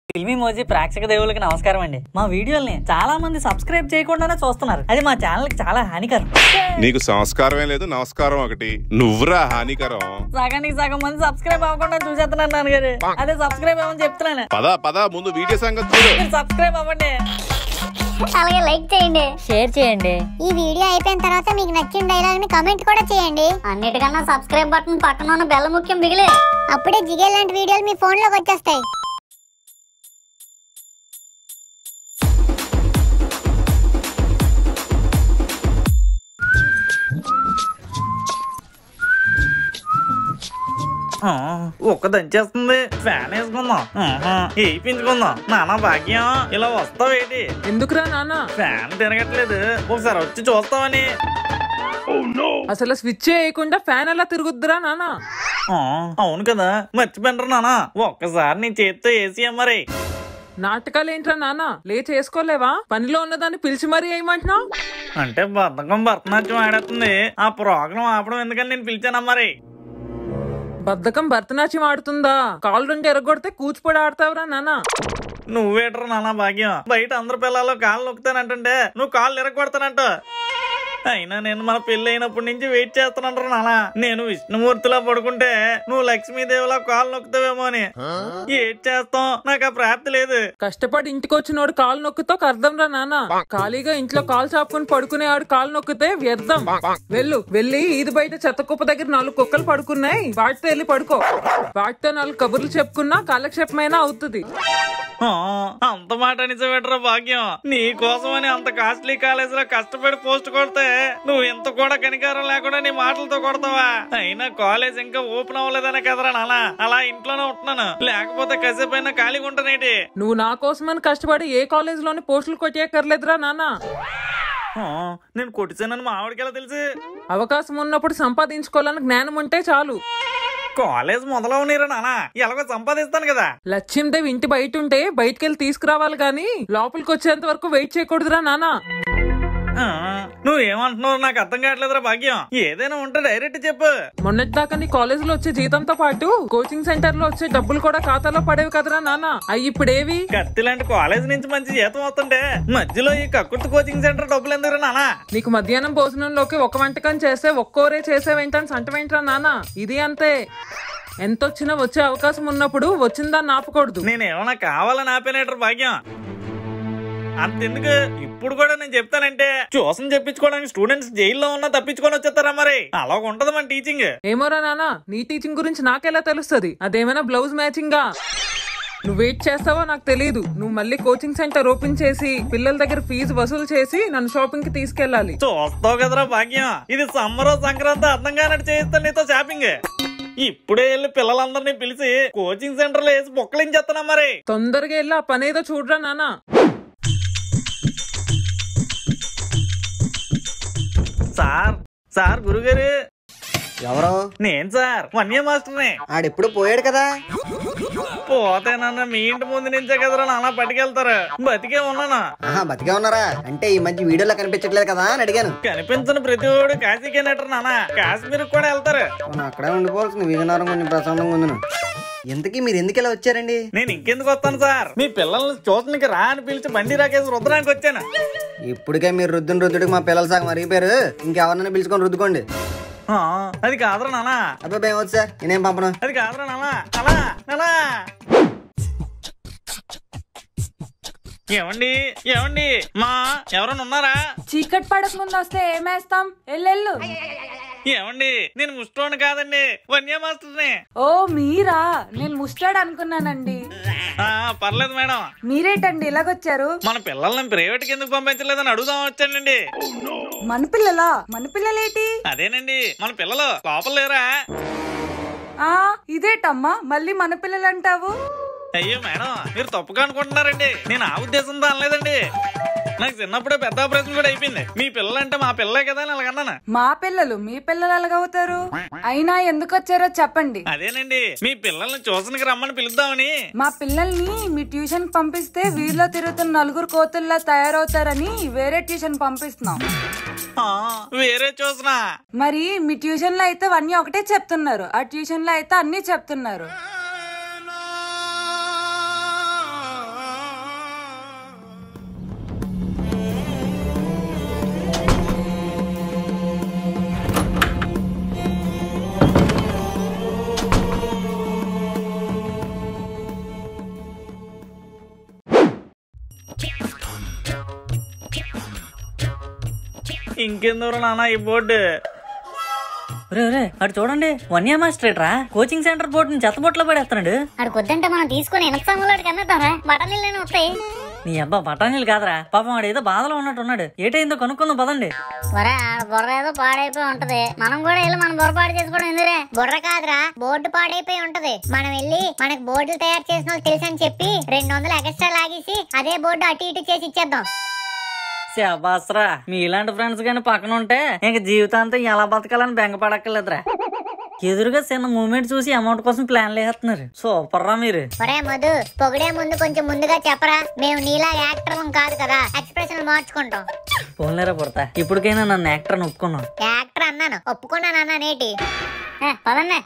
ఫిల్మీ మోజీ ప్రేక్షక దేవులకి నమస్కారం అండి. మా వీడియోల్ని చాలా మంది సబ్స్క్రైబ్ చేయకుండానే చూస్తున్నారు. అది మా ఛానల్ కి చాలా హానికరం. నీకు సంస్కారమే లేదు, నమస్కారం ఒకటి. నువ్వురా హానికరం. సగానికి సగం మంది సబ్స్క్రైబ్ అవ్వకుండా చూసేస్తున్నాను నాన్నగారు. అదే సబ్స్క్రైబ్ అవ్వని చెప్తున్నాను. పద ముందు వీడియో సంగతి చూడు. సబ్స్క్రైబ్ అవ్వండి, అలాగే లైక్ చేయండి, షేర్ చేయండి. ఈ వీడియో అయిపోయిన తర్వాత మీకు నచ్చిన డైలాగ్ ని కామెంట్ కూడా చేయండి. అన్నిటికన్నా సబ్స్క్రైబ్ బటన్ పక్కన ఉన్న బెల్ ముఖ్యం మిగిలే. అప్పుడే జిగే లాంటి వీడియోలు మీ ఫోన్ లోకి వచ్చేస్తాయి. ఒక్క దంచేస్తుంది. ఫ్యాన్ వేసుకుందాం, వేయించుకుందాం. నానా భాగ్యం ఇలా వస్తావేటి? ఎందుకురా నాన్న? ఫ్యాన్ తిరగట్లేదు, ఒకసారి వచ్చి చూస్తావని. అసలు స్విచ్ వేయకుండా ఫ్యాన్ ఎలా తిరుగుద్దురా నాన్న? అవును కదా, మర్చిపోయినరా నానా. ఒక్కసారి నీ చేతితో వేసి మరి. నాటకాలు ఏంట్రా నాన్న? లేచేసుకోలేవా? పనిలో ఉన్నదాన్ని పిలిచి మరీ వేయమంటున్నావు అంటే బద్ధకం భరతనాట్యం ఆడేస్తుంది. ఆ ప్రోగ్రాం ఆపడం ఎందుకని నేను పిలిచానా మరి. బద్ధకం భరతనాట్యం ఆడుతుందా? కాళ్ళు రెండు ఎరగొడితే కూచిపూడి ఆడతావురా నాన్న? నువ్వేట్రా నానా భాగ్యం, బయట అందరు పిల్లలు కాళ్ళు నొక్కుతానంటే నువ్వు కాళ్ళు ఎరగొడతానంట. అయినా నేను మన పెళ్లి అయినప్పటి నుంచి వెయిట్ చేస్తానంటారు నానా. నేను విష్ణుమూర్తిలా పడుకుంటే నువ్వు లక్ష్మీదేవిలా కాళ్ళు నొక్కుతావేమో అని. ఏడ్ చేస్తాం, నాకు ఆ ప్రాప్తి లేదు. కష్టపడి ఇంటికి వచ్చినోడు కాళ్ళు నొక్కుతో అర్థం రా నాన్న. ఖాళీగా ఇంట్లో కాలు చాపుకుని పడుకునేవాడు కాళ్ళు నొక్కితే వ్యర్థం. వెళ్ళి ఈది బయట చెత్త కుప్ప దగ్గర 4 కుక్కలు పడుకున్నాయి, వాటితో వెళ్ళి పడుకో. వాటితో 4 కబుర్లు చెప్పుకున్నా కాలక్షేపమైనా అవుతుంది. అంత మాట నిజమేట్రా భాగ్యం. నీ కోసమని అంత కాస్ట్లీ కాలేజ్ లో కష్టపడి పోస్ట్ కొడితే నువ్వు ఎంత కూడా కనికారం లేకుండా నీ మాటలతో కొడతావా? అయినా కాలేజ్ ఇంకా ఓపెన్ అవ్వలేదనే కదరా నాన్న అలా ఇంట్లోనే ఉంటున్నాను. లేకపోతే కాసేపైనా ఖాళీగా ఉంటానేటి. నువ్వు నా కోసమని కష్టపడి ఏ కాలేజ్ లోని పోస్టులు కొట్టేయక్కర్లేదురా నాన్న. నేను కొట్టిసానని మా ఆవిడకి ఎలా తెలుసు? అవకాశం ఉన్నప్పుడు సంపాదించుకోవాలని జ్ఞానం ఉంటే చాలు. కాలేజ్ మొదలవనీరా నానా, ఎలాగో సంపాదిస్తాను కదా. లక్ష్మీదేవి ఇంటి బయట ఉంటే బయటకెళ్ళి తీసుకురావాలి గాని లోపలికి వచ్చేంత వరకు వెయిట్ చేయకూడదురా నాన్న. నువ్వేమంటున్నావు నాకు అర్థం కావట్లేదురా భాగ్యం. ఏదైనా ఉంటే డైరెక్ట్ చెప్పు. మొన్నటిదాకా నీ కాలేజ్ లో వచ్చే జీతంతో పాటు కోచింగ్ సెంటర్ లో వచ్చే డబ్బులు కూడా ఖాతాలో పడేవి కదరా నాన్న. అవి ఇప్పుడేవి? కత్తి లాంటి కాలేజ్ నుంచి మంచి జీతం వస్తుంటే మధ్యలో ఈ కక్కుర్తి కోచింగ్ సెంటర్ డబ్బులు ఎందుకురా నానా? నీకు మధ్యాహ్నం భోజనంలోకి ఒక వంటకం చేస్తే ఒక్కోరే చేసేవేంటని సంటవేంట్రా నాన్న. ఇది అంతే. ఎంతొచ్చినా వచ్చే అవకాశం ఉన్నప్పుడు వచ్చిందాన్ని ఆపకూడదు. నేనేమన్నా కావాలని ఆపేనేటర్ భాగ్యం. అంతెందుకు, ఇప్పుడు కూడా నేను చెప్తానంటే ట్యూషన్ చెప్పించుకోవడానికి స్టూడెంట్స్ జైల్లో ఉన్నా తప్పించుకొని వచ్చేస్తారా మరి. అలా ఉంటది మన టీచింగ్. ఏమోరా నాన్న, నీ టీచింగ్ గురించి నాకెలా తెలుస్తుంది? అదేమైనా బ్లౌజ్ మ్యాచింగా? నువ్వు వెయిట్ చేస్తావో నాకు తెలియదు. నువ్వు మళ్ళీ కోచింగ్ సెంటర్ ఓపెన్ చేసి పిల్లల దగ్గర ఫీజు వసూలు చేసి నన్ను షాపింగ్ కి తీసుకెళ్లాలి. చూస్తావు కదరా భాగ్యం, ఇది సమ్మర్ సంక్రాంతి అర్థం కానట్టు చేయిస్తాను నీతో షాపింగ్. ఇప్పుడే వెళ్ళి పిల్లలందరినీ పిలిచి కోచింగ్ సెంటర్ లో వేసి బొక్కలించేస్తున్నా మరి. తొందరగా వెళ్ళి ఆ పనేదో చూడరా నాన్న. సార్ గురుగారు. ఎవరు? నేను సార్, వన్య మాస్టర్ని. ఆడెప్పుడు పోయాడు కదా. పోతేనన్నా మీ ఇంటి ముందు నుంచే కదరా నాన్న పట్టుకెళ్తారు. బతికే ఉన్నానా? బతికే ఉన్నారా అంటే ఈ మధ్య వీడియోలో కనిపించట్లేదు కదా అని అడిగాను. కనిపించని ప్రతి ఒడు కాశీకే నెట్టరు నాన్న, కాశ్మీర్ కూడా వెళ్తారు. అక్కడే ఉండిపోవాల్సింది, విజయనగరం కొంచెం ప్రశాంతంగా ఉంది. ఎందుకు మీరు ఎందుకు ఇలా వచ్చారండి? నేను ఇంకెందుకు వస్తాను సార్, మీ పిల్లల్ని చూడడానికి రా అని పిలిచి బండి రాకేసి రుద్దడానికి వచ్చాను. ఇప్పటికే మీరు రుద్దుడికి మా పిల్లలు సగం మరిగిపోయారు. ఇంకెవరన్నా పిలుచుకొని రుద్దుకోండి. అది కాదురా నానా. అబ్బాయి ఏమవుతుంది సార్, నేనేం పంపను. అది కాదురా నానా. అలా నానా. ఏమండి మా ఎవరన్నా ఉన్నారా? చీకటి పడక ముందు వస్తే ఏమేస్తాం? ఎల్లెళ్ళు. ఏమండి, నేను ముస్టోని కాదండి, వన్య మాస్టర్ని. ఓ మీరా? నేను ముస్టాడ్ అనుకున్నానండి. పర్లేదు మేడం. మీరేటండి ఇలాగొచ్చారు? మన పిల్లల్ని ప్రైవేట్ కి ఎందుకు పంపించలేదని అడుగుదాం వచ్చానండి. మన పిల్లలా? మన పిల్లలేటి? అదేనండి మన పిల్లలు లోపల లేరా? ఇదేటమ్మా మళ్ళీ మన పిల్లలు అంటావు? అయ్యో మేడం, మీరు తప్పుగా అనుకుంటున్నారండి. నేను ఆ ఉద్దేశంతో అనలేదండి. నాకు చిన్నప్పుడే పెద్ద ఆపరేషన్ కూడా అయిపోయింది. మీ పిల్లలంటే మా పిల్లలే కదా అని అలాగన్నాను. మా పిల్లలు మీ పిల్లలు ఎలాగవుతారు? అయినా ఎందుకు వచ్చారో చెప్పండి. అదేనండి మీ పిల్లల్ని ట్యూషన్కి రమ్మని పిలుద్దామని. మా పిల్లల్ని మీ ట్యూషన్ పంపిస్తే వీధిలో తిరుగుతున్న 4 కోతుల్లా తయారవుతారని వేరే ట్యూషన్ పంపిస్తున్నాం. వేరే ట్యూషనా? మరి మీ ట్యూషన్ లో అయితే అన్ని ఒకటే చెప్తున్నారు, ఆ ట్యూషన్ లో అయితే అన్ని చెప్తున్నారు. ఇంకెందుకు నాన్న ఈ బోర్డు. అటు చూడండి, వన్యా మాస్టర్ రా కోచింగ్ సెంటర్ బోర్డుని చెత్తబొట్లో పడేస్తున్నాడు. అక్కడ కొద్దంటే మనం తీసుకుని ఎనక్సాములకి అమ్మేద్దాంరా, బఠానీళ్ళని వస్తాయి. నీ అబ్బా బఠానీలు కాదురా, పాపం వాడు ఏదో బాధలో ఉన్నట్టున్నాడు. ఏటైందో కనుక్కుందాం పదండి. ఒరే ఆడ బుర్ర ఏదో పాడైపోయి ఉంటది, మనం కూడా వెళ్ళి మనం బుర్ర పాడు చేసుకోవడం ఎందురే. బుర్ర కాదురా, బోర్డు పాడైపోయి ఉంటది. మనం వెళ్ళి మనకి బోర్డులు తయారు చేసిన వాళ్ళు తెలుసు అని చెప్పి 200 ఎక్స్ట్రా లాగేసి అదే బోర్డు అటు ఇటు చేసి ఇచ్చేద్దాం. శాబాస్రా, మీ ఇలాంటి ఫ్రెండ్స్ గానీ పక్కన ఉంటే ఇంక జీవితాంతం ఎలా బతకాలని బెంగపడక్కర్లేదురా. ఎదురుగా చిన్న మూమెంట్ చూసి అమౌంట్ కోసం ప్లాన్లు వేస్తున్నారు. సూపర్ రా మీరు. ఒరే మధు, పొగిడే ముందు కొంచెం ముందుగా చెప్పరా, మేము నీలా యాక్టర్లం కాదు కదా, ఎక్స్ప్రెషన్ మార్చుకుంటాం. పోన్లేరా పుడతా, ఇప్పటికైనా నన్ను యాక్టర్ ఒప్పుకున్నాను. యాక్టర్ అన్నాను, ఒప్పుకున్నాను నేటి. పదన్నే.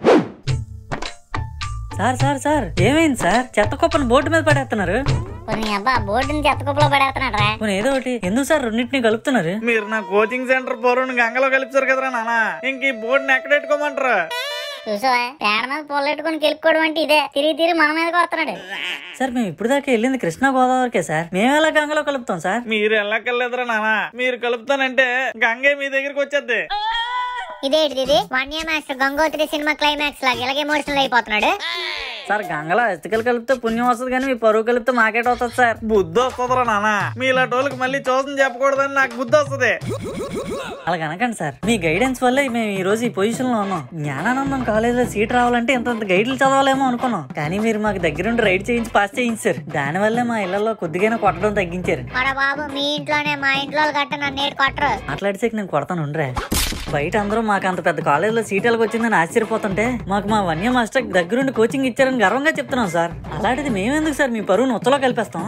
సార్ ఏమైంది సార్? చెత్త కుప్పని బోర్డు మీద పడేస్తున్నారు. అబ్బా బోర్డుని చెత్తకుప్పలో పడేస్తున్నాడు రా. ఏదో ఒకటి ఎందుకు సార్ రెండింటిని కలుపుతున్నారు? మీరు నా కోచింగ్ సెంటర్ పోరుని గంగలో కలిపారు కదరా నాన్న, ఇంక ఈ బోర్డుని ఎక్కడ పెట్టుకోమంటారు? చూసావా, పేడ మీద పొల్లెట్టుకుని గెలుపుకోవడం అంటే ఇదే. తిరిగి మన మీదకి వస్తున్నాడు. సార్ మేము ఇప్పుడు దాకా వెళ్ళింది కృష్ణా గోదావరికే సార్, మేము ఎలా గంగలో కలుపుతాం సార్? మీరు వెళ్ళక్కర్లేదురా నాన్న, మీరు కలుపుతానంటే గంగే మీ దగ్గరికి వచ్చేద్ది. ఇదేంటిది, Vanya master Gangotri cinema climax లాగా ఇలాగే ఎమోషనల్ అయిపోతున్నాడు. సార్ గంగలో అస్థికలు కలిపితే పుణ్యం వస్తుంది, కానీ మీ పరువు కలిపితే మాకేట్ అవుతుంది సార్. బుద్ధి వస్తుందిరా నాన్న, మీలా టోళ్ళకి మళ్ళీ చూసం చెప్పకూడదని నాకు బుద్ధి వస్తుంది. అలా అనకండి సార్, మీ గైడెన్స్ వల్లే మేము ఈ రోజు ఈ పొజిషన్ లో ఉన్నాం. జ్ఞానానందం కాలేజ్ లో సీట్ రావాలంటే ఇంత గైడ్లు చదవాలేమో అనుకున్నాం, కానీ మీరు మాకు దగ్గరుండి రైడ్ చేయించి పాస్ చేయించారు. దాని వల్లే మా ఇళ్లలో కొద్దిగా కొట్టడం తగ్గించారు. బాబు మీ ఇంట్లోనే మా ఇంట్లో గట్ట నన్ను కొట్టరు. మాట్లాడితే నేను కొడతాను ఉండరే. బయట అందరూ మాకు అంత పెద్ద కాలేజ్ లో సీట్ ఎలాగ వచ్చిందని ఆశ్చర్యపోతుంటే మాకు మా వన్య మాస్టర్ దగ్గరుండి కోచింగ్ ఇచ్చారని గర్వంగా చెప్తున్నాం సార్. అలాంటిది మేమెందుకు సార్ మీ పరువును ఉత్తలో కలిపేస్తాం?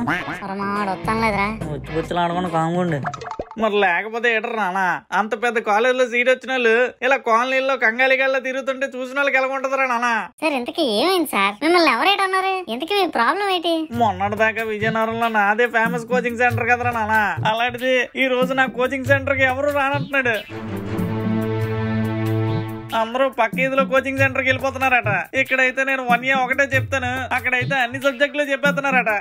వచ్చి ఆడుకుని కాంగుండు. మరి లేకపోతే ఏటరు నాన్న, అంత పెద్ద కాలేజ్ లో సీట్ వచ్చిన వాళ్ళు ఇలా కాలనీల్లో కంగాలిగాల్లో తిరుగుతుంటే చూసిన వాళ్ళకి ఎలా ఉంటదరా నాన్న? సార్ ఇంతకీ ఏమైంది సార్? మిమ్మల్ని ఎవరేటన్నారు? ఇంతకీ మీ ప్రాబ్లం ఏంటి? మొన్నటి దాకా విజయనగరంలో నాదే ఫేమస్ కోచింగ్ సెంటర్ కదరా నాన్న, అలాంటిది ఈ రోజు నా కోచింగ్ సెంటర్ కి ఎవరు రానంటున్నాడు. అందరూ పక్క ఇదిలో కోచింగ్ సెంటర్ కి వెళ్ళిపోతున్నారట. ఇక్కడైతే నేను 1 year ఒకటే చెప్తాను, అక్కడైతే అన్ని సబ్జెక్టులు చెప్పేస్తున్నారట.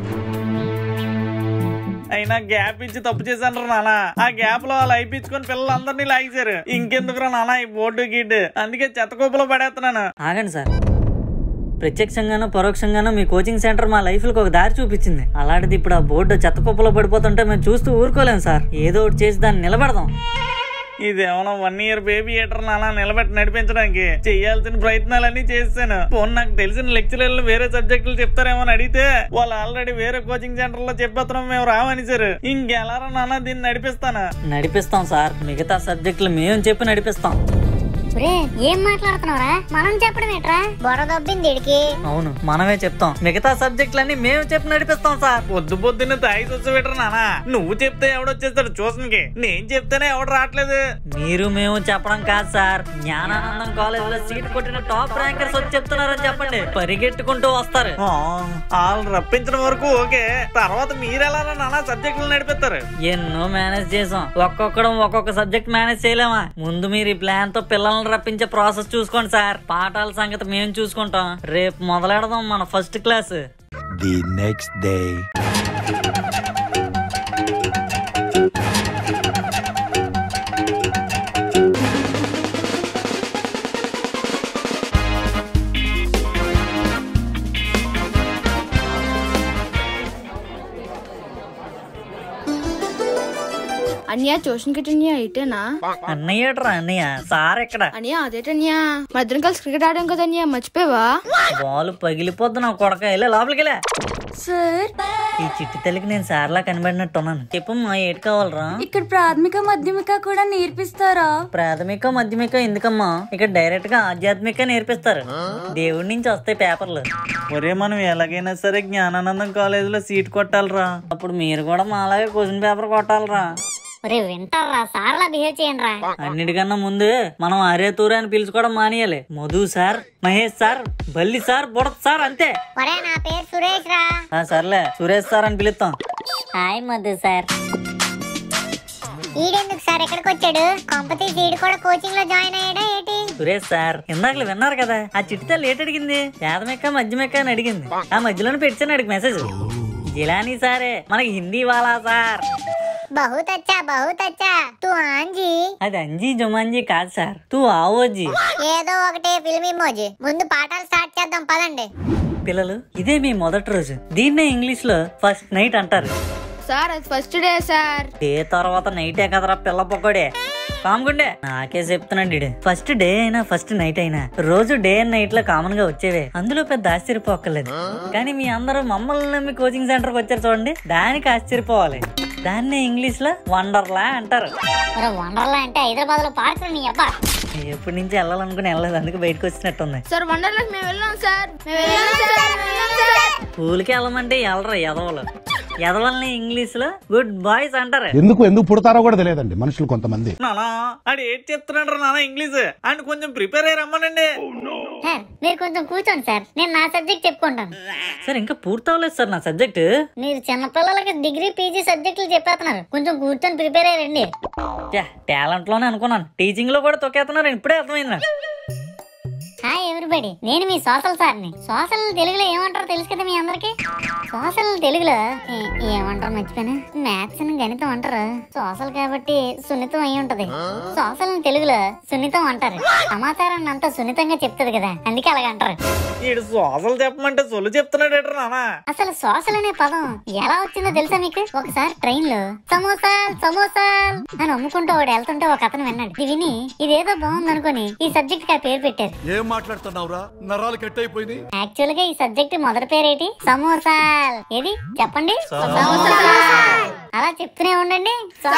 అయినా గ్యాప్ ఇచ్చి తప్పు చేశాను నాన్న, ఆ గ్యాప్ లో వాళ్ళు అయిపించుకొని పిల్లలందరినీ లాగేశారు. ఇంకెందుకురా నాన్న ఈ బోర్డు గీడ్, అందుకే చెత్తకోపలో పడేస్తున్నాను. ఆగండి సార్, ప్రత్యక్షంగానో పరోక్షంగానో మీ కోచింగ్ సెంటర్ మా లైఫ్ లకు ఒక దారి చూపించింది. అలాంటిది ఇప్పుడు ఆ బోర్డు చెత్త కుప్పలో పడిపోతుంటే మేము చూస్తూ ఊరుకోలేము సార్. ఏదో ఒకటి చేసి దాన్ని నిలబెడదాం. ఇదేమన్నా 1 year బేబీ ఏటర్ నాన్న నిలబెట్టి నడిపించడానికి చేయాల్సిన ప్రయత్నాలన్నీ చేశాను. పోనీ నాకు తెలిసిన లెక్చరర్లు వేరే సబ్జెక్టులు చెప్తారేమో అని అడిగితే వాళ్ళు ఆల్రెడీ వేరే కోచింగ్ సెంటర్ లో చెప్పేస్తున్నాం మేము రావని సార్. ఇంకెలారా నాన్న దీన్ని నడిపిస్తాం సార్, మిగతా సబ్జెక్టులు మేము చెప్పి నడిపిస్తాం. ఏం మాట్లాడుతున్నావురా? మనం చెప్పడం ఏంట్రా? బొర దొబ్బింది ఇడికి. అవును మనమే చెప్తాం, మిగతా సబ్జెక్టులన్నీ మేము చెప్పి నడిపిస్తాం సార్. పొద్దున్న తాగి వచ్చి నానా, నువ్వు చెప్తే ఎవడొచ్చేస్తాడు ట్యూషన్కి, నేను చెప్తేనే ఎవడు రావట్లేదు. మీరు మేము చెప్పడం కాదు సార్, జ్ఞానానందం కాలేజ్ లో సీట్ కొట్టిన టాప్ ర్యాంకర్స్ వచ్చి చెప్తున్నారని చెప్పండి, పరిగెట్టుకుంటూ వస్తారు. వాళ్ళు రప్పించడం వరకు ఓకే, తర్వాత మీరెలా నానా సబ్జెక్టులు నడిపిస్తారు? ఎన్నో మేనేజ్ చేసాం, ఒక్కొక్క సబ్జెక్ట్ మేనేజ్ చేయలేమా? ముందు మీరు ఈ ప్లాన్ తో పిల్లల్ని రప్పించే ప్రాసెస్ చూసుకోండి సార్, పాఠాల సంగతి మేము చూసుకుంటాం. రేపు మొదలెడదాం మన first class. The next day. అన్నయ్య ట్యూషన్ కి ఇటేనా? అన్నయ్యట్రా అన్నయ్య, సార్ ఎక్కడ? అన్నయ్య అదేటన్యా, మా ఇద్దరం కలిసి క్రికెట్ ఆడాం కదా అన్నయ్య, మర్చిపోయావా? బాల్ పగిలిపోద్దు నా కొడక, వెళ్ళే లోపలికి వెళ్ళా. సార్ ఈ చిట్టి తల్లికి నేను సార్లా కనబడినట్టున్నాను. చెప్పమ్మా ఏటి కావాలరా? ఇక్కడ ప్రాథమిక మాధ్యమిక కూడా నేర్పిస్తారా? ప్రాథమిక మధ్యమిక ఎందుకమ్మా, ఇక్కడ డైరెక్ట్ గా ఆధ్యాత్మిక నేర్పిస్తారు. దేవుడి నుంచి వస్తాయి పేపర్లు. ఒరే మనం ఎలాగైనా సరే జ్ఞానానందం కాలేజ్ లో సీట్ కొట్టాలరా. అప్పుడు మీరు కూడా మా అలాగే క్వశ్చన్ పేపర్ కొట్టాలరా. వింటారా? సార్లా బిహేవ్ చేయండి రా. అన్నిటికన్నా ముందు మనం అరే తూరే అని పిలుచుకోవడం మానేయాలి. Madhu sir, Mahesh sir, Balli sir, Budath sir అంతే. నా పేరు సురేష్ రా. సర్లే సురేష్ సార్ అని పిలుస్తాం. Hi Madhu sir. ఈడెందుకు సార్ ఎక్కడికి వచ్చాడు? కంపతీసి ఈడు కూడా కోచింగ్ లో జాయిన్ అయ్యాడా ఏంటి? సురేష్ సార్ ఇందాకలు విన్నారు కదా, ఆ చిట్టితో లేట్ అడిగింది, ప్రాథమిక మధ్యమిక అని అడిగింది. ఆ మధ్యలోనే పెట్టాను అడిగి మెసేజ్. జిలానీ సారే మనకి హిందీ వాళ్ళా సార్. బహుత్ అచ్చా తూ ఆంజీ. అది అంజీ జుమాంజీ కాదు సార్, తూ ఆవోజీ. ఏదో ఒకటే ఫిల్మ్ ఇమోజీ. ముందు పాఠాలు స్టార్ట్ చేద్దాం పదండి. పిల్లలు, ఇదే మీ మొదటి రోజు. దీన్నే ఇంగ్లీష్ లో ఫస్ట్ నైట్ అంటారు. సార్ అది ఫస్ట్ డే సార్. డే తర్వాత నైటే కదరా పిల్ల పొక్కడే. కామ్గుండే నాకే చెప్తున్నాడు ఇడే. ఫస్ట్ డే అయినా ఫస్ట్ నైట్ అయినా రోజు డే అండ్ నైట్ లో కామన్ గా వచ్చేవే. అందులో పెద్ద ఆశ్చర్యపోక్కర్లేదు. కానీ మీ అందరూ మమ్మల్ని నమ్మి కోచింగ్ సెంటర్ కి వచ్చారు చూడండి, దానికి ఆశ్చర్యపోవాలి. దాన్నే ఇంగ్లీష్ లో వండర్లా అంటారు. వండర్లా అంటే హైదరాబాద్ లో పార్క్ నీ అబ్బా. ఎప్పటి నుంచి వెళ్ళాలనుకుని వెళ్ళలేదు, అందుకు బయటకు వచ్చినట్టుంది. సార్ వండర్లాకి మేము వెళ్ళాం సార్. స్కూల్కి వెళ్ళమంటే వెళ్ళరా ఎదవలు. ఎదవల్ని ఇంగ్లీష్ లో గుడ్ బాయ్స్ అంటారు. ఎందుకు పుడతారో కూడా తెలియదండి మనుషులు కొంతమంది. నానా ఆడు ఏం చెప్తున్నాడు నాన్న ఇంగ్లీష్ అని కొంచెం ప్రిపేర్ అయ్యి రమ్మనండి. సార్ మీరు కొంచెం కూర్చోండి సార్, నేను నా సబ్జెక్ట్ చెప్పుకుంటాను. సార్ ఇంకా పూర్తవలేదు సార్ నా సబ్జెక్ట్. మీరు చిన్నపిల్లలకి డిగ్రీ పీజీ సబ్జెక్టులు చెప్పేస్తున్నారు, కొంచెం కూర్చొని ప్రిపేర్ అయ్యండి. టాలెంట్ లోనే అనుకున్నాను, టీచింగ్ లో కూడా తొక్కేస్తున్నారు. ఇప్పుడే అర్థమైంది నాకు. హాయ్ ఎవ్రీబడి, నేను మీ సోషల్ సార్ని. సోషల్ తెలుగులో ఏమంటారో తెలుసు కదా మీ అందరికి. సోషల్ తెలుగులో ఏమంటారు మర్చిపోయినా, మ్యాథ్స్ గణితం అంటారు. సోషల్ కాబట్టి సున్నితం అయి ఉంటది. సోషల్ తెలుగులో సున్నితం అంటారు. సమాచారాన్ని అంతా సున్నితంగా చెప్తది కదా, అందుకే అలాగ అంటారు. ఈడు సోషల్ చెప్పమంటే సొల్లు చెప్తున్నాడు నానా. అసలు సోషల్ అనే పదం ఎలా వచ్చిందో తెలుసా మీకు? ఒకసారి ట్రైన్ లో సమోసాల్ అని అమ్ముకుంటూ వాడు వెళ్తుంటే ఒక అతను విన్నాడు. ఇది విని ఇదేదో బాగుంది అనుకుని ఈ సబ్జెక్ట్ కి ఆ పేరు పెట్టారు. ఏం మాట్లాడుతున్నావురా, నరాలు కట్ అయిపోయింది. యాక్చువల్ గా ఈ సబ్జెక్ట్ మొదటి పేరేటి? సమోసాల్. ఏది చెప్పండి? అలా చెప్తూనే ఉండండి.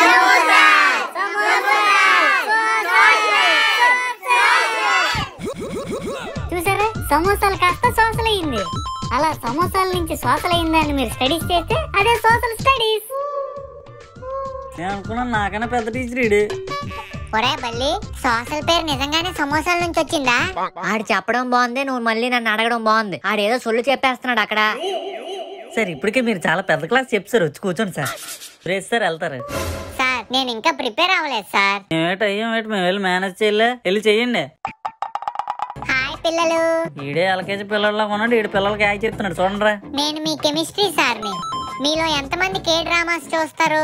చూసారా, సమోసాలు కాస్త సోషల్ అయింది. అలా సమోసాల నుంచి సోషల్ అయిందని మీరు స్టడీస్ చేస్తే అదే సోషల్ స్టడీస్. నేను అనుకున్నాను నాకన్నా పెద్ద టీచర్ ఇడు. ఒరే బల్లి, సోషల్ పేరు నిజంగానే సమోసాల నుంచి వచ్చిందా? ఆడు చెప్పడం బాగుంది, నువ్వు మళ్ళీ నన్ను అడగడం బాగుంది. ఆడేదో సొల్లు చెప్పేస్తున్నాడు అక్కడ. సార్ ఇప్పటికే మీరు చాలా పెద్ద క్లాస్ చెప్పారు, వచ్చి కూర్చోండి సార్. రేపు సార్ వెళ్తారు. సార్ నేను ఇంకా ప్రిపేర్ అవ్వలేదు సార్. అయ్యేటి మేము వెళ్ళి మేనేజ్ చేయలే, వెళ్ళి చెయ్యండి. హాయ్ పిల్లలు. ఈడే ఎల్కేజీ పిల్లల్లో కొన్నాడు, ఈడు పిల్లలకి యాక్ చెప్తున్నాడు చూడండి. నేను మీ కెమిస్ట్రీ సార్ని. మీలో ఎంతమంది కే డ్రామాస్ చూస్తారు?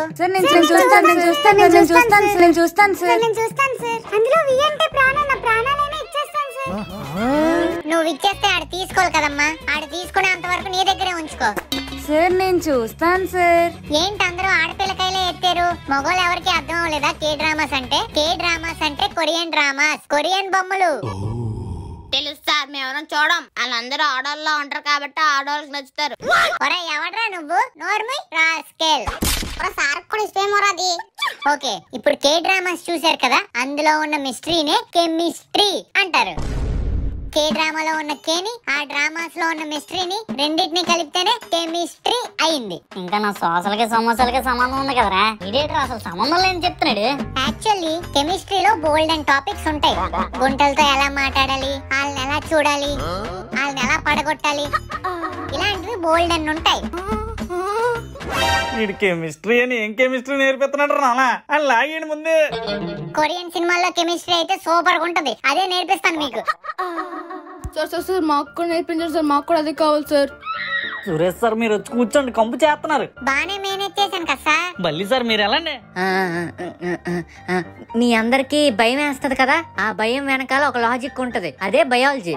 చూస్తాను సార్. అందులో వి అంటే ప్రాణం, నా ప్రాణాలైనా ఇచ్చేస్తాను సార్. నువ్వు ఇచ్చేస్తే ఆడు తీసుకోవాలి కదమ్మా, ఆడు తీసుకునేంత వరకు నీ దగ్గరే ఉంచుకో. సార్ నేను చూస్తాను సార్. ఏంటి అందరూ ఆడపిల్లకాయలే ఎత్తారు? మగవాళ్ళు ఎవరికి అర్థం అవ్వలేదా కే డ్రామాస్ అంటే? కే డ్రామాస్ అంటే కొరియన్ డ్రామాస్, కొరియన్ బొమ్మలు. తెలుసు సార్, మేము ఎవరైనా చూడం. వాళ్ళందరూ ఆడవాళ్ళలో ఉంటారు కాబట్టి ఆడవాళ్ళకి నచ్చుతారు. ఒరే ఎవడ్రా నువ్వు? నోర్మై రాస్కెల్. సార్ కూడా ఇష్టమేమోరాది. ఓకే, ఇప్పుడు కే డ్రామాస్ చూసారు కదా, అందులో ఉన్న మిస్టరీనే కెమిస్ట్రీ అంటారు. కే డ్రామాలో ఉన్న కేని, ఆ డ్రామాస్ లో ఉన్న మిస్టరీని రెండింటిని కలిపితేనే కెమిస్ట్రీ అయింది. ఇంకా నా సోషల్కి సమోసాలకి సంబంధం ఉంది కదరా, ఇదేంటి అసలు సంబంధం లేని చెప్తున్నాడు. యాక్చువల్లీ కెమిస్ట్రీలో బోల్డ్ అండ్ టాపిక్స్ ఉంటాయి. గుంటలతో ఎలా మాట్లాడాలి, వాళ్ళని ఎలా చూడాలి, వాళ్ళని ఎలా పడగొట్టాలి, ఇలాంటివి బోల్డ్ అండ్ ఉంటాయి. వీడి కెమిస్ట్రీ అని ఏం కెమిస్ట్రీ నేర్పిస్తున్నాడు నానా అని లాగేయండి ముందే. కొరియన్ సినిమాల్లో కెమిస్ట్రీ అయితే సూపర్ గా ఉంటది, అదే నేర్పిస్తాను మీకు. సార్ మాకు కూడా నేర్పించారు సార్, మాకు కూడా అదే కావాలి సార్. సురేష్ సార్ మీరు వచ్చి కూర్చోండి, కంపు చేస్తున్నారు. బానే మేనేజ్ చేశాను కదా సార్. బల్లి సార్ మీరు ఎలాండి? మీ అందరికి భయం వేస్తది కదా, ఆ భయం వెనకాల ఒక లాజిక్ ఉంటది, అదే బయాలజీ.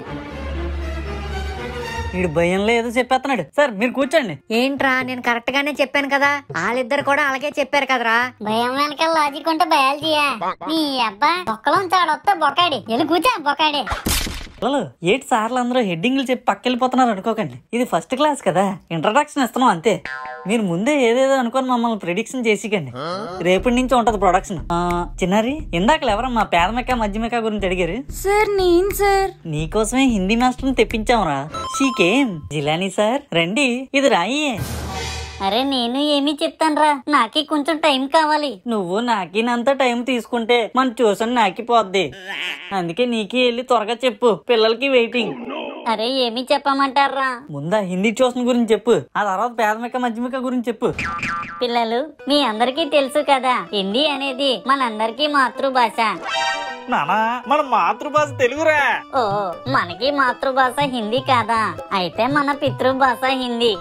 వీడు భయంలో ఏదో చెప్పేస్తున్నాడు. సార్ మీరు కూర్చోండి. ఏంట్రా, నేను కరెక్ట్ గానే చెప్పాను కదా, వాళ్ళిద్దరు కూడా అలాగే చెప్పారు కదరా. భయం వెనకాల లాజిక్ ఉంటే బయాలజీయా? నీ అబ్బా బొక్కలోంచి ఆడొస్తే బొకాడి, వెళ్ళి కూర్చో బొకాడి. ఏటి సార్లు అందరూ హెడ్డింగ్లు చెప్పి పక్కెళ్ళిపోతున్నారు అనుకోకండి, ఇది ఫస్ట్ క్లాస్ కదా, ఇంట్రడక్షన్ ఇస్తున్నాం అంతే. మీరు ముందే ఏదేదో అనుకోని మమ్మల్ని ప్రిడిక్షన్ చేసికండి. రేపటి నుంచి ఉంటది ప్రొడక్షన్. చిన్నారి, ఇందాక ఎవరమ్మా పేదమెక్క మధ్యమెక్క గురించి అడిగారు? సార్ నేను సార్. నీకోసమే హిందీ మాస్టర్ తెప్పించాంరా. షీకేం జిలానీ సార్, రండి ఇది రాయి. అరే నేను ఏమీ చెప్తానురా, నాకి కొంచెం టైం కావాలి. నువ్వు నాకినంత టైం తీసుకుంటే మన ట్యూషన్ నాకిపోద్ది, అందుకే నీకి వెళ్ళి త్వరగా చెప్పు, పిల్లలకి వెయిటింగ్. అరే ఏమి చెప్పమంటారా? ముందా హిందీ ట్యూషన్ గురించి చెప్పు, ఆ తర్వాత పేదమిక మధ్యమిక గురించి చెప్పు. పిల్లలు మీ అందరికీ తెలుసు కదా, హిందీ అనేది మనందరికీ మాతృభాష. నానా మన మాతృభాష తెలుగురా. ఓ మనకి మాతృభాష హిందీ కాదా? అయితే మన పితృభాష హిందీ.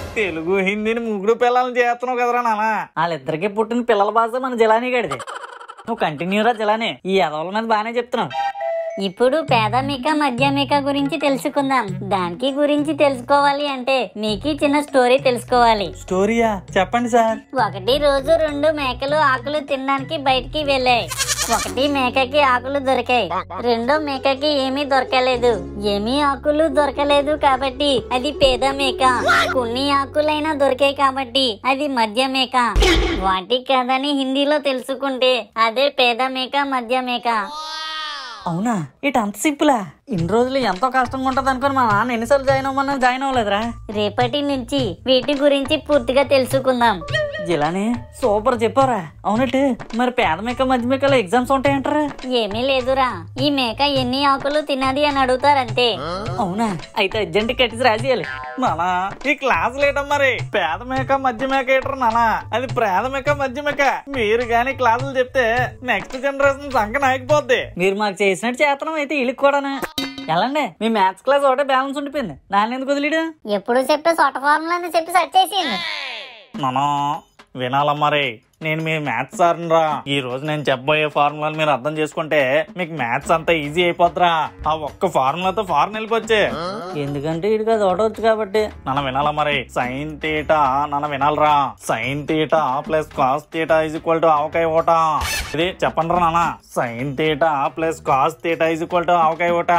తెలుగు హిందీని ముగ్గురు పిల్లల్ని చేస్తున్నావు కదరా నాన్న. వాళ్ళిద్దరికి పుట్టిన పిల్లల భాష మన జలానీ గడిది. నువ్వు కంటిన్యూరా జలానే, ఈ ఎదవల మీద బాగానే చెప్తున్నావు. ఇప్పుడు పేదమిక మధ్యమిక గురించి తెలుసుకుందాం. దానికి గురించి తెలుసుకోవాలి అంటే మీకు చిన్న స్టోరీ తెలుసుకోవాలి. స్టోరీయా? చెప్పండి సార్. ఒకటి రోజు 2 మేకలు ఆకులు తినడానికి బయటికి వెళ్ళాయి. ఒకటి మేకకి ఆకులు దొరికాయి, రెండో మేకకి ఏమీ దొరకలేదు. ఏమీ ఆకులు దొరకలేదు కాబట్టి అది పేద మేక. కొన్ని ఆకులైనా దొరికాయి కాబట్టి అది మధ్య మేక. వాటి కథని హిందీలో తెలుసుకుంటే అదే పేద మేక మధ్య మేక. అవునా? ఇటు అంత సింపులా? ఇన్ని రోజులు ఎంతో కష్టంగా ఉంటది అనుకుని మా నాన్న ఎన్నిసార్లు జాయిన్ అవ్వమన్నా జాయిన్ అవ్వలేదురా. రేపటి నుంచి వీటి గురించి పూర్తిగా తెలుసుకుందాం. జిలాని సూపర్ చెప్పారా. అవునట్టు మరి పేద మేక మధ్య మేకలో ఎగ్జామ్స్ ఉంటాయంటారా? ఏమీ లేదురా, ఈ మేక ఎన్ని ఆకులు తిన్నది అని అడుగుతారంతే. అవునా? అయితే అర్జెంట్ కట్టిసి రాసేయాలి. నానా ఈ క్లాస్ లేటం మరి. పేద మేక మధ్య మేక ఏటరు నానా, అది పేద మేక మధ్య మేక. మీరు గానీ క్లాసులు చెప్తే నెక్స్ట్ జనరేషన్ సంఖ్య నాయకపోద్ది. మీరు మాకు చేసినట్టు చేతనం అయితే వీళ్ళకి కూడానా? ఎలాండి మీ మ్యాథ్స్ క్లాస్ ఒకటే బ్యాలెన్స్ ఉండిపోయింది, దాన్ని ఎందుకు వదిలేడు? ఎప్పుడు చెప్పే సొట్ట ఫార్ములా చెప్పి సెట్ చేసింది. నానా వినాలమ్మారే, నేను మీ మ్యాథ్స్ సార్ని రా. ఈ రోజు నేను చెప్పబోయే ఫార్ములాలు మీరు అర్థం చేసుకుంటే మీకు మ్యాథ్స్ అంతా ఈజీ అయిపోద్దిరా. ఆ ఒక్క ఫార్ములాతో ఫారెన్ వెళ్ళిపోచ్చే. ఎందుకంటే ఇడికి అది ఒకటవచ్చు కాబట్టి. నన్ను వినాలమ్మారే, సైన్ తీటా నన్ను వినాలరా. Sine theta plus cos theta is equal to avakaya ఓట. ఇది చెప్పండి రా నాన్న. Sine theta plus cos theta is equal to avakaya ఓట.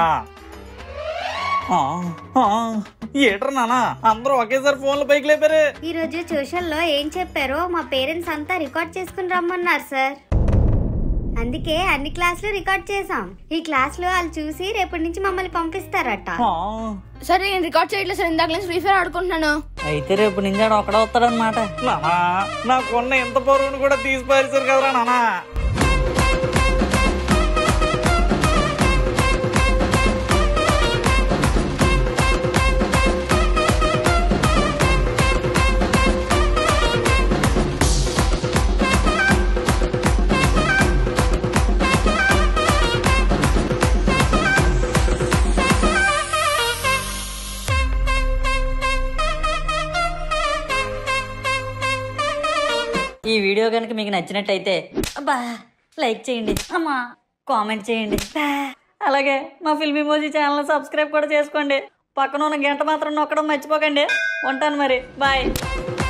ఏటర్ నానా అందరూ ఒకేసారి ఫోన్లు పైకి లేపారు. ఈ రోజు ట్యూషన్ లో ఏం చెప్పారో మా పేరెంట్స్ అంతా రికార్డ్ చేసుకుని రమ్మన్నారు సార్. అందుకే అన్ని క్లాసులు రికార్డ్ చేసాం. ఈ క్లాస్ లో వాళ్ళు చూసి రేపటి నుంచి మమ్మల్ని పంపిస్తారట. సరే నేను రికార్డ్ చేయట్లేదు సార్, ఇందాక నేను ఫ్రీ ఫైర్ ఆడుకుంటున్నాను. అయితే రేపు నుంచి ఒకడే వస్తాడనమాట. నానా నాకున్న ఎంత పరువును కూడా తీసి పారేశారు కదరా నానా. ఈ వీడియో కనుక మీకు నచ్చినట్టయితే అబ్బా లైక్ చేయండి, అమ్మా కామెంట్ చేయండి, అలాగే మా ఫిల్మీ మోజీ ఛానల్ సబ్స్క్రైబ్ కూడా చేసుకోండి. పక్కన ఉన్న గంట మాత్రం నొక్కడం మర్చిపోకండి. ఉంటాను మరి, బాయ్.